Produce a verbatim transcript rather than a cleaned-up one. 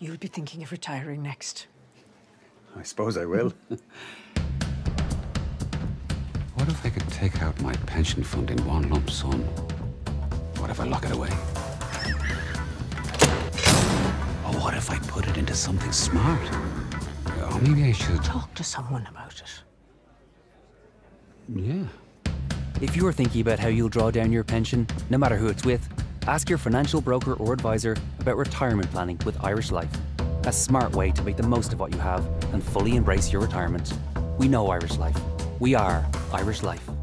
You'll be thinking of retiring next. I suppose I will. What if I could take out my pension fund in one lump sum? What if I lock it away? Or what if I put it into something smart? Or maybe I should... Talk to someone about it. Yeah. If you're thinking about how you'll draw down your pension, no matter who it's with, ask your financial broker or advisor about retirement planning with Irish Life. A smart way to make the most of what you have and fully embrace your retirement. We know Irish Life. We are Irish Life.